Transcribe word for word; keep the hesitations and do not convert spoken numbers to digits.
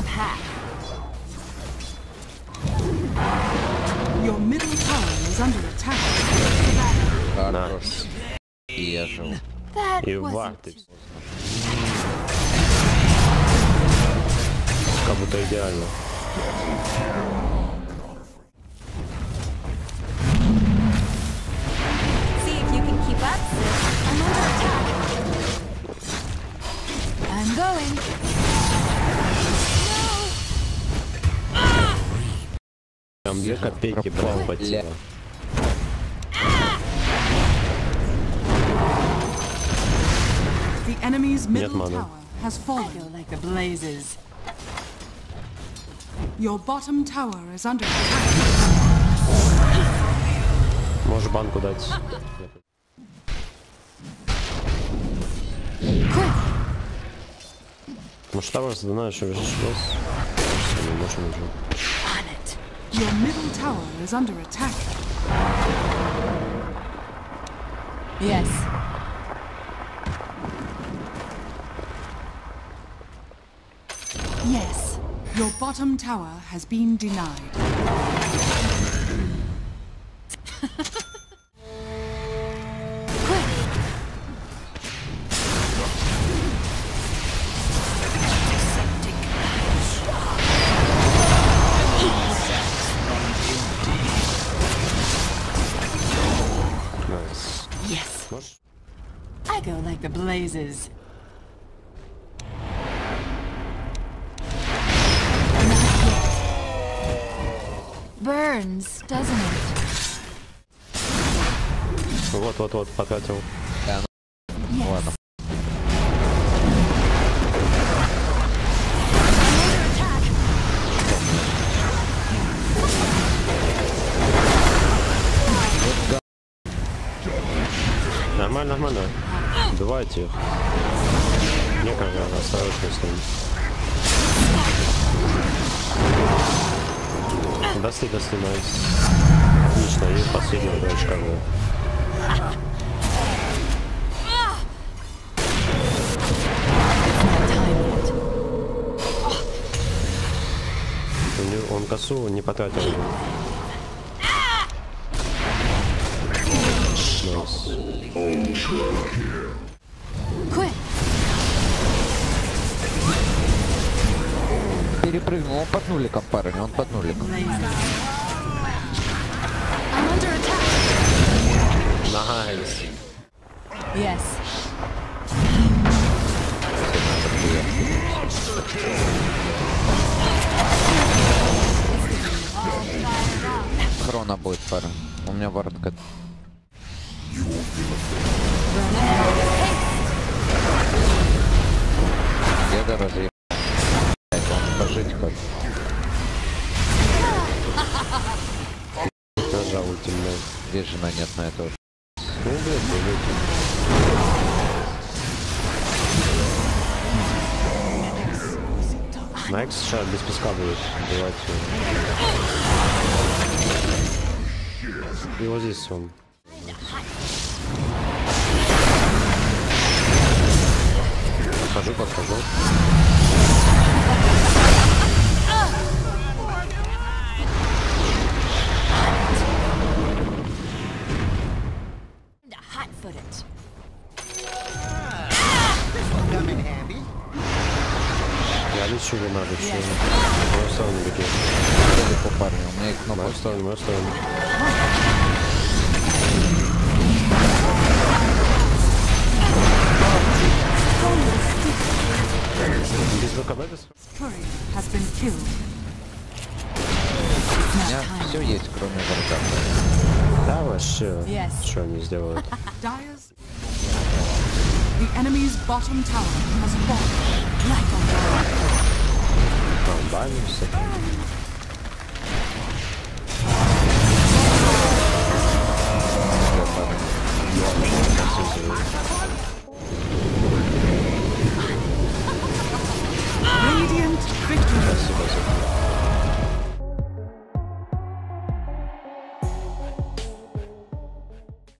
pack. Your middle tower is under attack. Хорош. И я жил. That И wasn't варты. Как будто идеально. See if you can keep up. I'm under attack. I'm going. Там две копейки брал потерял. The enemy's Нет middle маны. tower has I fallen. go like the blazes. Your bottom tower is under attack. Можешь банку дать. Может того знаешь, что вижу вас. Не можем уже. On it. Your middle tower is under attack. Yes. Yes. Your bottom tower has been denied. Nice. Yes. Можешь? I go like the blazes. Burns, doesn't it? Вот, вот, вот, потратил. Yes. Ладно. Нормально, нормально. Давайте их. Некогда, осторожно с ним. Дасли, дасли, найс. Отлично, и последнего дурачка был. Он косу не потратил. Найс. Quick. Перепрыгнул, он под нуликом, парень, он под нуликом. I'm under attack. Найс. Yes. Хрона будет, парень. У меня воротка. Я дороже. Пожить хоть. Нажал ультимейт. Здесь жена нет на это. Ну, блядь, блядь. Найкс сейчас без песка будет убивать его. И вот здесь он. Подхожу, подхожу. Hot-footed. Я лечу или надо, что? В мою сторону беги. Далеко, парни, у меня их В много. мою сторону, в мою сторону. Без ВКБ, без... Curry has been killed. У меня все есть, кроме врага. Да, вообще. Yes. Что они сделают? Dyer's. The enemy's bottom tower has fallen. Like a Там, бамимся.